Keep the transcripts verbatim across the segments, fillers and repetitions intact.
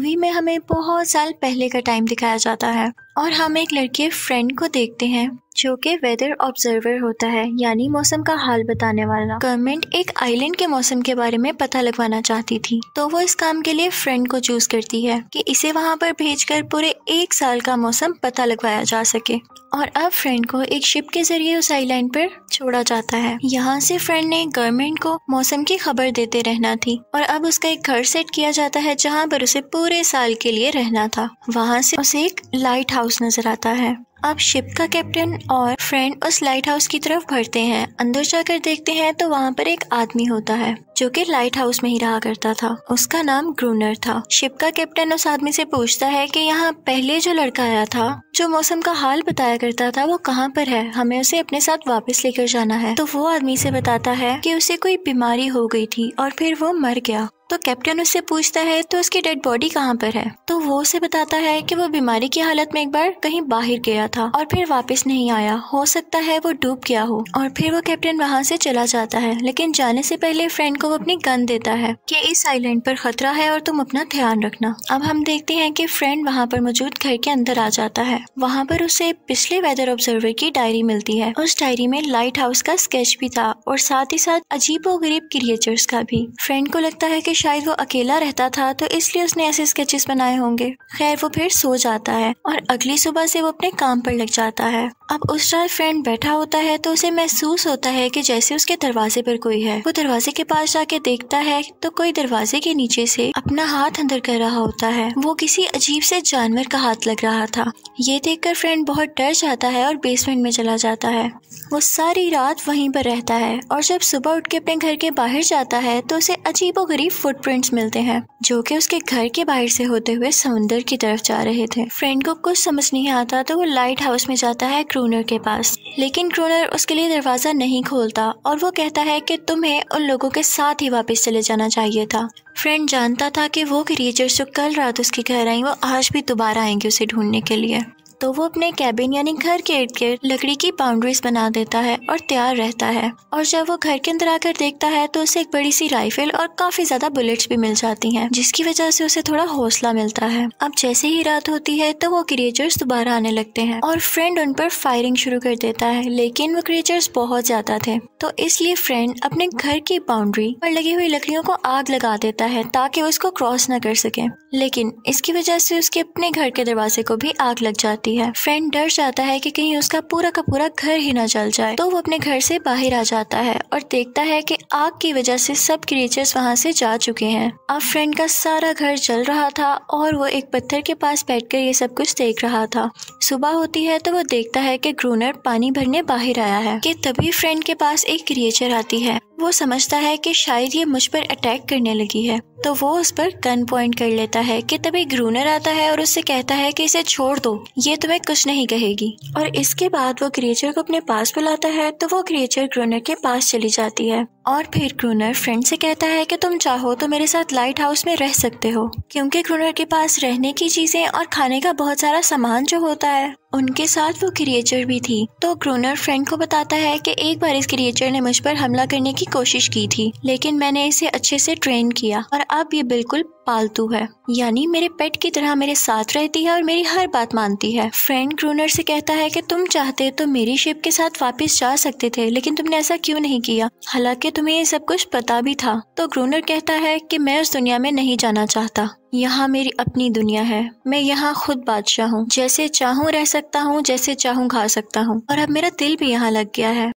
Movie में हमें बहुत साल पहले का टाइम दिखाया जाता है और हम एक लड़के फ्रेंड को देखते हैं जो कि वेदर ऑब्जर्वर होता है, यानी मौसम का हाल बताने वाला। गवर्नमेंट एक आइलैंड के मौसम के बारे में पता लगवाना चाहती थी, तो वो इस काम के लिए फ्रेंड को चूज करती है कि इसे वहाँ पर भेजकर पूरे एक साल का मौसम पता लगवाया जा सके। और अब फ्रेंड को एक शिप के जरिए उस आइलैंड पर छोड़ा जाता है। यहाँ से फ्रेंड ने गवर्नमेंट को मौसम की खबर देते रहना थी और अब उसका एक घर सेट किया जाता है जहाँ पर उसे पूरे साल के लिए रहना था। वहाँ से उसे एक लाइट हाउस नजर आता है। अब शिप का कैप्टन और फ्रेंड उस लाइट हाउस की तरफ बढ़ते हैं। अंदर जाकर देखते हैं तो वहाँ पर एक आदमी होता है जो कि लाइट हाउस में ही रहा करता था। उसका नाम ग्रूनर था। शिप का कैप्टन उस आदमी से पूछता है कि यहाँ पहले जो लड़का आया था जो मौसम का हाल बताया करता था वो कहाँ पर है, हमें उसे अपने साथ वापस लेकर जाना है। तो वो आदमी से बताता है कि उसे कोई बीमारी हो गई थी और फिर वो मर गया। तो कैप्टन उससे पूछता है तो उसकी डेड बॉडी कहाँ पर है। तो वो उसे बताता है कि वो बीमारी की हालत में एक बार कहीं बाहर गया था और फिर वापस नहीं आया, हो सकता है वो डूब गया हो। और फिर वो कैप्टन वहाँ से चला जाता है, लेकिन जाने से पहले फ्रेंड को वो अपनी गन देता है कि इस आइलैंड पर खतरा है और तुम अपना ध्यान रखना। अब हम देखते हैं कि फ्रेंड वहाँ पर मौजूद घर के अंदर आ जाता है। वहाँ पर उसे पिछले वेदर ऑब्जर्वर की डायरी मिलती है। उस डायरी में लाइट हाउस का स्केच भी था और साथ ही साथ अजीबोगरीब क्रिएचर्स का भी। फ्रेंड को लगता है कि शायद वो अकेला रहता था तो इसलिए उसने ऐसे स्केचेस बनाए होंगे। खैर वो फिर सो जाता है और अगली सुबह से वो अपने काम पर लग जाता है। अब उस रात फ्रेंड बैठा होता है तो उसे महसूस होता है कि जैसे उसके दरवाजे पर कोई है। वो दरवाजे के पास जाके देखता है तो कोई दरवाजे के नीचे से अपना हाथ अंदर कर रहा होता है। वो किसी अजीब से जानवर का हाथ लग रहा था। ये देखकर फ्रेंड बहुत डर जाता है और बेसमेंट में चला जाता है। वो सारी रात वहीं पर रहता है और जब सुबह उठ के अपने घर के बाहर जाता है तो उसे अजीबोगरीब फुटप्रिंट्स मिलते हैं जो कि उसके घर के बाहर से होते हुए समुंदर की तरफ जा रहे थे। फ्रेंड को कुछ समझ नहीं आता तो वो लाइट हाउस में जाता है क्रूनर के पास, लेकिन क्रूनर उसके लिए दरवाजा नहीं खोलता और वो कहता है कि तुम्हें उन लोगों के साथ ही वापस चले जाना चाहिए था। फ्रेंड जानता था कि वो क्रिएचर्स जो कल रात उसके घर आई वो आज भी दोबारा आएंगे उसे ढूंढने के लिए। तो वो अपने कैबिन यानी घर के इर्द गिर्द लकड़ी की बाउंड्रीज बना देता है और तैयार रहता है। और जब वो घर के अंदर आकर देखता है तो उसे एक बड़ी सी राइफल और काफी ज्यादा बुलेट्स भी मिल जाती हैं, जिसकी वजह से उसे थोड़ा हौसला मिलता है। अब जैसे ही रात होती है तो वो क्रिएचर्स दोबारा आने लगते हैं और फ्रेंड उन पर फायरिंग शुरू कर देता है, लेकिन वो क्रिएचर्स बहुत ज्यादा थे तो इसलिए फ्रेंड अपने घर की बाउंड्री पर लगी हुई लकड़ियों को आग लगा देता है ताकि वो उसको क्रॉस न कर सके, लेकिन इसकी वजह से उसके अपने घर के दरवाजे को भी आग लग जाती है। फ्रेंड डर जाता है कि कहीं उसका पूरा का पूरा घर ही ना जल जाए, तो वो अपने घर से बाहर आ जाता है और देखता है कि आग की वजह से सब क्रिएचर्स वहां से जा चुके हैं। अब फ्रेंड का सारा घर जल रहा था और वो एक पत्थर के पास बैठकर ये सब कुछ देख रहा था। सुबह होती है तो वो देखता है कि ग्रूनर पानी भरने बाहर आया है कि तभी फ्रेंड के पास एक क्रिएचर आती है। वो समझता है कि शायद ये मुझ पर अटैक करने लगी है, तो वो उस पर गन पॉइंट कर लेता है कि तभी ग्रूनर आता है और उससे कहता है कि इसे छोड़ दो, ये तुम्हें कुछ नहीं कहेगी। और इसके बाद वो क्रिएचर को अपने पास बुलाता है तो वो क्रिएचर ग्रूनर के पास चली जाती है और फिर ग्रूनर फ्रेंड से कहता है कि तुम चाहो तो मेरे साथ लाइट हाउस में रह सकते हो, क्योंकि ग्रूनर के पास रहने की चीजें और खाने का बहुत सारा सामान जो होता है उनके साथ वो क्रिएचर भी थी। तो ग्रूनर फ्रेंड को बताता है कि एक बार इस क्रिएचर ने मुझ पर हमला करने की कोशिश की थी, लेकिन मैंने इसे अच्छे से ट्रेन किया और अब ये बिल्कुल पालतू है, यानी मेरे पेट की तरह मेरे साथ रहती है और मेरी हर बात मानती है। फ्रेंड ग्रूनर से कहता है कि तुम चाहते तो मेरी शिप के साथ वापस जा सकते थे, लेकिन तुमने ऐसा क्यों नहीं किया, हालांकि तुम्हें ये सब कुछ पता भी था। तो ग्रूनर कहता है कि मैं उस दुनिया में नहीं जाना चाहता, यहाँ मेरी अपनी दुनिया है, मैं यहाँ खुद बादशाह हूँ, जैसे चाहूँ रह सकता हूँ, जैसे चाहूँ खा सकता हूँ और अब मेरा दिल भी यहाँ लग गया है।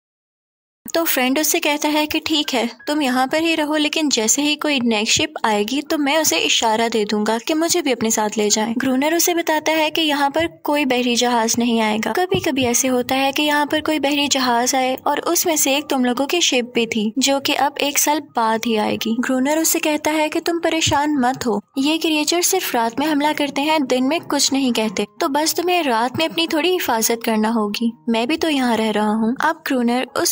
तो फ्रेंड उससे कहता है कि ठीक है तुम यहाँ पर ही रहो, लेकिन जैसे ही कोई नेक्स्ट शिप आएगी तो मैं उसे इशारा दे दूंगा कि मुझे भी अपने साथ ले जाए। ग्रूनर उसे बताता है कि यहाँ पर कोई बहरी जहाज नहीं आएगा। कभी कभी ऐसे होता है कि यहाँ पर कोई बहरी जहाज आए और उसमें से एक तुम लोगों की शिप भी थी जो कि अब एक साल बाद ही आएगी। ग्रूनर उससे कहता है कि तुम परेशान मत हो, ये क्रिएचर सिर्फ रात में हमला करते हैं, दिन में कुछ नहीं कहते, तो बस तुम्हें रात में अपनी थोड़ी हिफाजत करना होगी, मैं भी तो यहाँ रह रहा हूँ। अब ग्रूनर उस क्रिएचर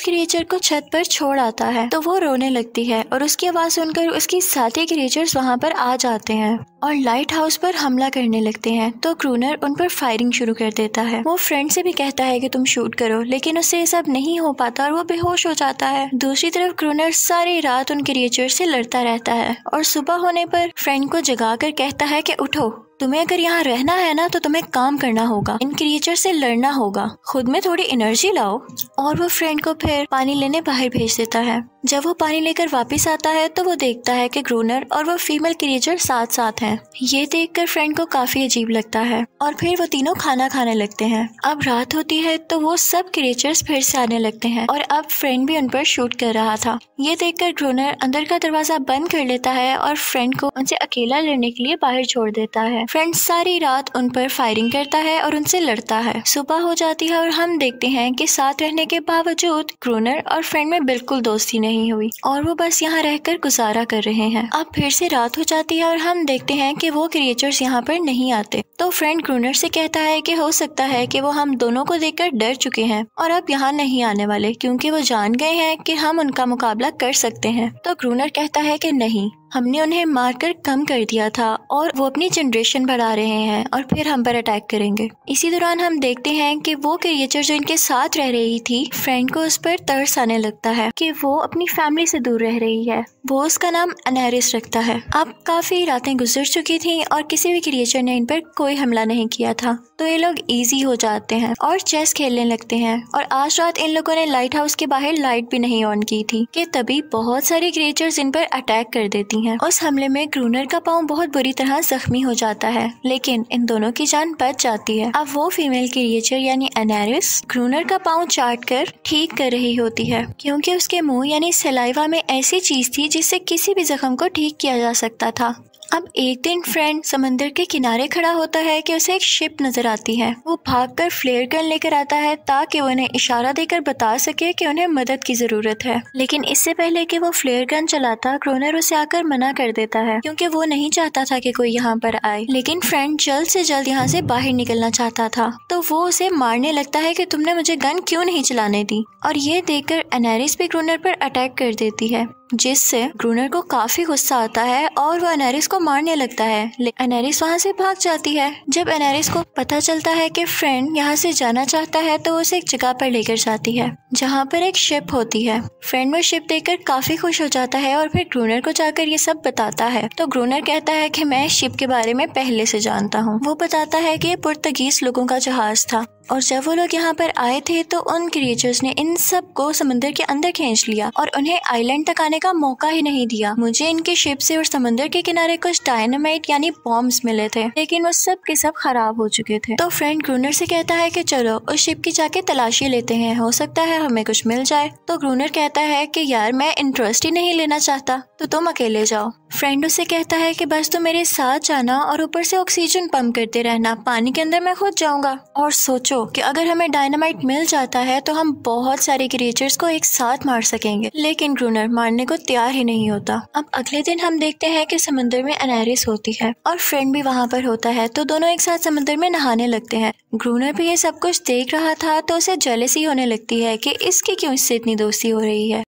समंदर को छत पर छोड़ आता है तो वो रोने लगती है और उसकी आवाज सुनकर उसकी साथी क्रिएचर्स वहाँ पर आ जाते हैं और लाइट हाउस पर हमला करने लगते हैं। तो क्रूनर उन पर फायरिंग शुरू कर देता है। वो फ्रेंड से भी कहता है कि तुम शूट करो, लेकिन उससे ये सब नहीं हो पाता और वो बेहोश हो जाता है। दूसरी तरफ क्रूनर सारी रात उन क्रिएचर से लड़ता रहता है और सुबह होने पर फ्रेंड को जगाकर कहता है कि उठो, तुम्हें अगर यहाँ रहना है ना तो तुम्हें काम करना होगा, इन क्रिएचर से लड़ना होगा, खुद में थोड़ी एनर्जी लाओ। और वो फ्रेंड को फिर पानी लेने बाहर भेज देता है। जब वो पानी लेकर वापस आता है तो वो देखता है कि क्रूनर और वो फीमेल क्रिएचर साथ साथ हैं। ये देखकर फ्रेंड को काफी अजीब लगता है और फिर वो तीनों खाना खाने लगते हैं। अब रात होती है तो वो सब क्रिएचर्स फिर से आने लगते हैं और अब फ्रेंड भी उन पर शूट कर रहा था। ये देखकर क्रूनर अंदर का दरवाजा बंद कर लेता है और फ्रेंड को उनसे अकेला लड़ने के लिए बाहर छोड़ देता है। फ्रेंड सारी रात उन पर फायरिंग करता है और उनसे लड़ता है। सुबह हो जाती है और हम देखते हैं कि साथ रहने के बावजूद क्रूनर और फ्रेंड में बिल्कुल दोस्ती नहीं हुई और वो बस यहाँ रहकर गुजारा कर रहे हैं। अब फिर से रात हो जाती है और हम देखते हैं कि वो क्रिएचर्स यहाँ पर नहीं आते। तो फ्रेंड क्रूनर से कहता है कि हो सकता है कि वो हम दोनों को देखकर डर चुके हैं और अब यहाँ नहीं आने वाले, क्योंकि वो जान गए हैं कि हम उनका मुकाबला कर सकते हैं। तो क्रूनर कहता है कि नहीं, हमने उन्हें मारकर कम कर दिया था और वो अपनी जनरेशन बढ़ा रहे हैं और फिर हम पर अटैक करेंगे। इसी दौरान हम देखते हैं कि वो क्रिएचर जो इनके साथ रह रही थी, फ्रेंड को उस पर तरस आने लगता है कि वो अपनी फैमिली से दूर रह रही है। वो उसका नाम अनेरिस रखता है। अब काफी रातें गुजर चुकी थी और किसी भी क्रिएचर ने इन पर कोई हमला नहीं किया था, तो ये लोग इजी हो जाते हैं और चेस खेलने लगते हैं। और आज रात इन लोगों ने लाइट हाउस के बाहर लाइट भी नहीं ऑन की थी कि तभी बहुत सारी क्रिएचर्स इन पर अटैक कर देती हैं। उस हमले में क्रूनर का पाँव बहुत बुरी तरह जख्मी हो जाता है, लेकिन इन दोनों की जान बच जाती है। अब वो फीमेल क्रिएचर यानी अनेरिस क्रूनर का पाँव चाट कर ठीक कर रही होती है, क्योंकि उसके मुंह यानी सलाइवा में ऐसी चीज थी जिससे किसी भी जख्म को ठीक किया जा सकता था। अब एक दिन फ्रेंड समंदर के किनारे खड़ा होता है कि उसे एक शिप नजर आती है। वो भागकर फ्लेयर गन लेकर आता है ताकि वो उन्हें इशारा देकर बता सके कि उन्हें मदद की जरूरत है। लेकिन इससे पहले कि वो फ्लेयर गन चलाता, क्रूनर उसे आकर मना कर देता है, क्योंकि वो नहीं चाहता था कि कोई यहाँ पर आए। लेकिन फ्रेंड जल्द से जल्द यहाँ से बाहर निकलना चाहता था, तो वो उसे मारने लगता है कि तुमने मुझे गन क्यों नहीं चलाने दी। और ये देखकर अनेरिस भी क्रूनर पर अटैक कर देती है, जिससे क्रूनर को काफी गुस्सा आता है और वो अनेरिस को मारने लगता है। लेकिन अनेरिस वहाँ से भाग जाती है। जब अनेरिस को पता चलता है कि फ्रेंड यहाँ से जाना चाहता है तो वो उसे एक जगह पर लेकर जाती है जहाँ पर एक शिप होती है। फ्रेंड वो शिप देखकर काफी खुश हो जाता है और फिर क्रूनर को जाकर ये सब बताता है। तो क्रूनर कहता है कि मैं शिप के बारे में पहले से जानता हूँ। वो बताता है कि पुर्तगीज लोगों का जहाज था और जब वो लोग यहाँ पर आए थे तो उन क्रिएचर्स ने इन सब को समंदर के अंदर खींच लिया और उन्हें आइलैंड तक आने का मौका ही नहीं दिया। मुझे इनके शिप से और समंदर के किनारे कुछ डायनामाइट यानी बॉम्ब्स मिले थे, लेकिन वो सब के सब खराब हो चुके थे। तो फ्रेंड क्रूनर से कहता है कि चलो उस शिप की जाके तलाशी लेते हैं, हो सकता है हमें कुछ मिल जाए। तो क्रूनर कहता है कि यार मैं इंटरेस्ट ही नहीं लेना चाहता, तो तुम अकेले जाओ। फ्रेंड उससे कहता है कि बस तुम मेरे साथ जाना और ऊपर से ऑक्सीजन पंप करते रहना, पानी के अंदर मैं खुद जाऊंगा। और सोचो कि अगर हमें डायनामाइट मिल जाता है तो हम बहुत सारे क्रिएचर्स को एक साथ मार सकेंगे। लेकिन क्रूनर मारने को तैयार ही नहीं होता। अब अगले दिन हम देखते हैं कि समंदर में अनेरिस होती है और फ्रेंड भी वहाँ पर होता है, तो दोनों एक साथ समंदर में नहाने लगते हैं। क्रूनर भी ये सब कुछ देख रहा था तो उसे जेलसी होने लगती है कि इसकी क्यों इससे इतनी दोस्ती हो रही है।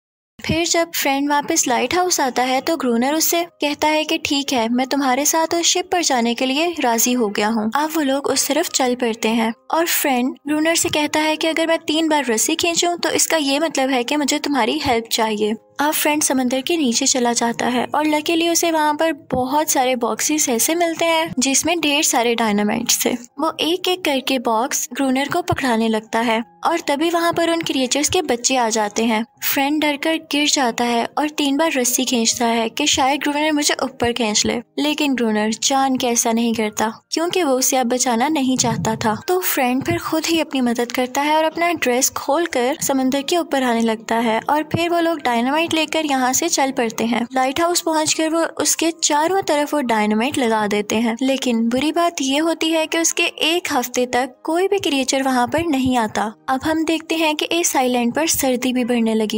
फिर जब फ्रेंड वापस लाइट हाउस आता है तो क्रूनर उससे कहता है कि ठीक है, मैं तुम्हारे साथ उस शिप पर जाने के लिए राजी हो गया हूँ। अब वो लोग उस तरफ चल पड़ते हैं और फ्रेंड क्रूनर से कहता है कि अगर मैं तीन बार रस्सी खींचूं तो इसका ये मतलब है कि मुझे तुम्हारी हेल्प चाहिए। अब फ्रेंड समंदर के नीचे चला जाता है और लकीली उसे वहाँ पर बहुत सारे बॉक्सेस ऐसे मिलते हैं जिसमें ढेर सारे डायनामाइट्स थे। वो एक एक करके बॉक्स क्रूनर को पकड़ाने लगता है और तभी वहाँ पर उन क्रिएचर्स के बच्चे आ जाते हैं। फ्रेंड डरकर गिर जाता है और तीन बार रस्सी खींचता है कि शायद क्रूनर मुझे ऊपर खींच ले, लेकिन क्रूनर जान के ऐसा नहीं करता क्योंकि वो उसे अब बचाना नहीं चाहता था। तो फ्रेंड फिर खुद ही अपनी मदद करता है और अपना ड्रेस खोलकर समंदर के ऊपर आने लगता है और फिर वो लोग डायनामाइट लेकर यहाँ से चल पड़ते हैं। लाइट हाउस पहुंचकर वो उसके चारों तरफ वो डायनामाइट लगा देते हैं, लेकिन बुरी बात ये होती है कि उसके एक हफ्ते तक कोई भी क्रिएचर वहाँ पर नहीं आता। अब हम देखते हैं कि इस आइलैंड पर सर्दी भी बढ़ने लगी थी,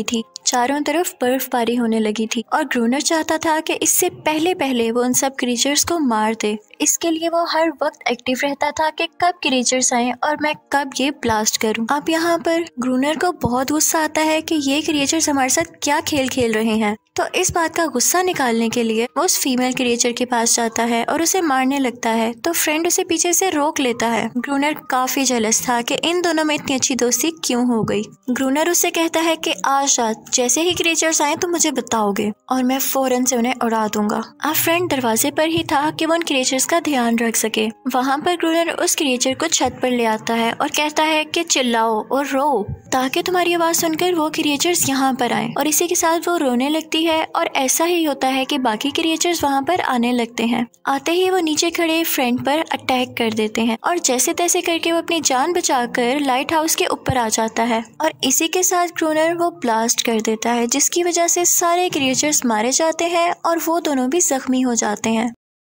चारों तरफ बर्फबारी होने लगी थी और ग्रूनर चाहता था कि इससे पहले पहले वो उन सब क्रीचर्स को मार दे। इसके लिए वो हर वक्त एक्टिव रहता था कि कब क्रीचर्स आए और मैं कब ये ब्लास्ट करूं। अब यहाँ पर ग्रूनर को बहुत गुस्सा आता है कि ये क्रीचर्स हमारे साथ क्या खेल खेल रहे हैं। तो इस बात का गुस्सा निकालने के लिए वो उस फीमेल क्रिएचर के पास जाता है और उसे मारने लगता है, तो फ्रेंड उसे पीछे से रोक लेता है। ग्रूनर काफी जेलस था कि इन दोनों में इतनी अच्छी दोस्ती क्यों हो गई। ग्रूनर उससे कहता है कि आज रात जैसे ही क्रिएचर्स आए तो मुझे बताओगे और मैं फौरन से उन्हें उड़ा दूंगा। अब फ्रेंड दरवाजे पर ही था कि वो उन क्रिएचर्स का ध्यान रख सके। वहाँ पर ग्रूनर उस क्रिएचर को छत पर ले आता है और कहता है कि चिल्लाओ और रो ताकि तुम्हारी आवाज सुनकर वो क्रिएचर्स यहाँ पर आए। और इसी के साथ वो रोने लगती है और ऐसा ही होता है कि बाकी क्रिएचर्स वहाँ पर आने लगते हैं। आते ही वो नीचे खड़े फ्रेंड पर अटैक कर देते हैं और जैसे तैसे करके वो अपनी जान बचाकर लाइट हाउस के ऊपर आ जाता है और इसी के साथ ग्रूनर वो ब्लास्ट कर देता है, जिसकी वजह से सारे क्रिएचर्स मारे जाते हैं और वो दोनों भी जख्मी हो जाते हैं।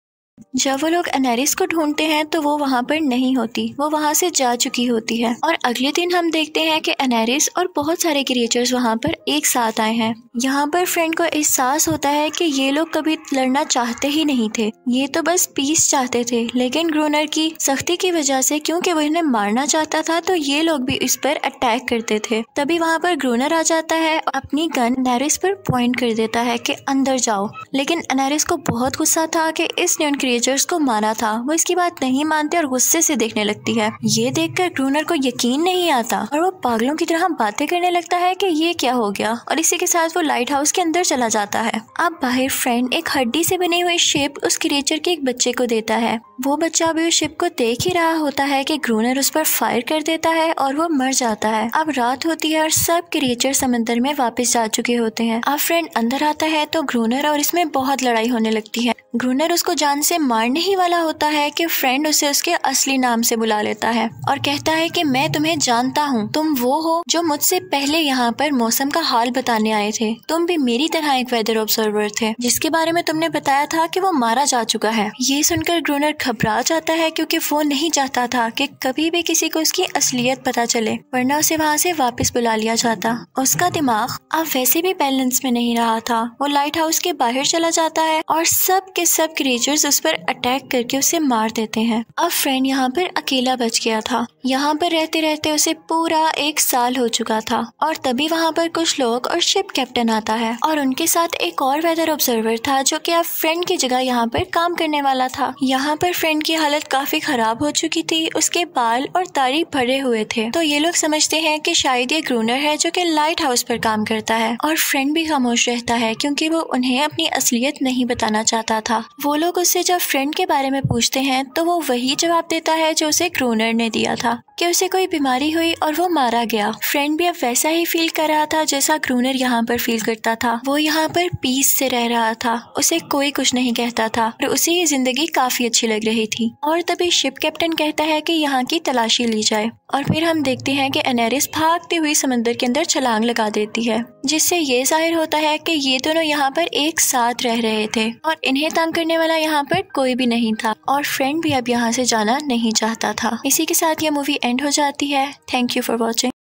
जब वो लोग एनेरिस को ढूंढते हैं तो वो वहाँ पर नहीं होती, वो वहाँ से जा चुकी होती है। और अगले दिन हम देखते हैं कि एनेरिस और बहुत सारे क्रिएचर्स वहाँ पर एक साथ आए हैं। यहाँ पर फ्रेंड को एहसास होता है कि ये लोग कभी लड़ना चाहते ही नहीं थे, ये तो बस पीस चाहते थे, लेकिन ग्रूनर की सख्ती की वजह से क्योंकि वो इन्हें मारना चाहता था तो ये लोग भी इस पर अटैक करते थे। तभी वहाँ पर ग्रूनर आ जाता है, अपनी गन एनेरिस पर पॉइंट कर देता है कि अंदर जाओ। लेकिन एनेरिस को बहुत गुस्सा था कि इसने उन क्रिएचर्स को मारा था। वो इसकी बात नहीं मानते और गुस्से से देखने लगती है। ये देखकर ग्रूनर को यकीन नहीं आता और वो पागलों की तरह बातें करने लगता है कि ये क्या हो गया, और इसी के साथ वो लाइट हाउस के अंदर चला जाता है। अब बाहर फ्रेंड एक हड्डी से बनी हुई शिप उस क्रिएचर के एक बच्चे को देता है। वो बच्चा अभी उस शिप को देख ही रहा होता है कि ग्रूनर उस पर फायर कर देता है और वो मर जाता है। अब रात होती है और सब क्रिएचर समंदर में वापस जा चुके होते हैं। अब फ्रेंड अंदर आता है तो ग्रूनर और इसमें बहुत लड़ाई होने लगती है। ग्रूनर उसको जान से मारने ही वाला होता है कि फ्रेंड उसे उसके असली नाम से बुला लेता है और कहता है कि मैं तुम्हें जानता हूँ, तुम वो हो जो मुझसे पहले यहाँ पर मौसम का हाल बताने आए थे। तुम भी मेरी तरह एक वेदर ऑब्जर्वर थे जिसके बारे में तुमने बताया था कि वो मारा जा चुका है। ये सुनकर ग्रूनर घबरा जाता है क्योंकि वो नहीं चाहता था कि कभी भी किसी को उसकी असलियत पता चले, वरना उसे वहाँ से वापस बुला लिया जाता। उसका दिमाग अब वैसे भी बैलेंस में नहीं रहा था। वो लाइट हाउस के बाहर चला जाता है और सब के सब क्रिएचर्स उस पर अटैक करके उसे मार देते हैं। अब फ्रेंड यहाँ पर अकेला बच गया था। यहाँ पर रहते रहते उसे पूरा एक साल हो चुका था और तभी वहाँ पर कुछ लोग और शिप कैप्टन आता है और उनके साथ एक और वेदर ऑब्जर्वर था जो कि अब फ्रेंड की जगह यहाँ पर काम करने वाला था। यहाँ पर फ्रेंड की हालत काफी खराब हो चुकी थी, उसके बाल और दाढ़ी भरे हुए थे। तो ये लोग समझते हैं कि शायद ये ग्रूनर है जो कि लाइट हाउस पर काम करता है, और फ्रेंड भी खामोश रहता है क्योंकि वो उन्हें अपनी असलियत नहीं बताना चाहता था। वो लोग उससे जब फ्रेंड के बारे में पूछते हैं तो वो वही जवाब देता है जो उसे ग्रूनर ने दिया था कि उसे कोई बीमारी हुई और वो मारा गया। फ्रेंड भी अब वैसा ही फील कर रहा था जैसा ग्रूनर यहाँ पर फील करता था। वो यहाँ पर पीस से रह रहा था, उसे कोई कुछ नहीं कहता था और उसे ये जिंदगी काफी अच्छी लग रही थी। और तभी शिप कैप्टन कहता है कि यहाँ की तलाशी ली जाए और फिर हम देखते हैं कि एनेरिस भागती हुई समंदर के अंदर छलांग लगा देती है, जिससे ये जाहिर होता है कि ये दोनों यहाँ पर एक साथ रह रहे थे और इन्हें तंग करने वाला यहाँ पर कोई भी नहीं था और फ्रेंड भी अब यहाँ से जाना नहीं चाहता था। इसी के साथ ये मूवी एंड हो जाती है। Thank you for watching.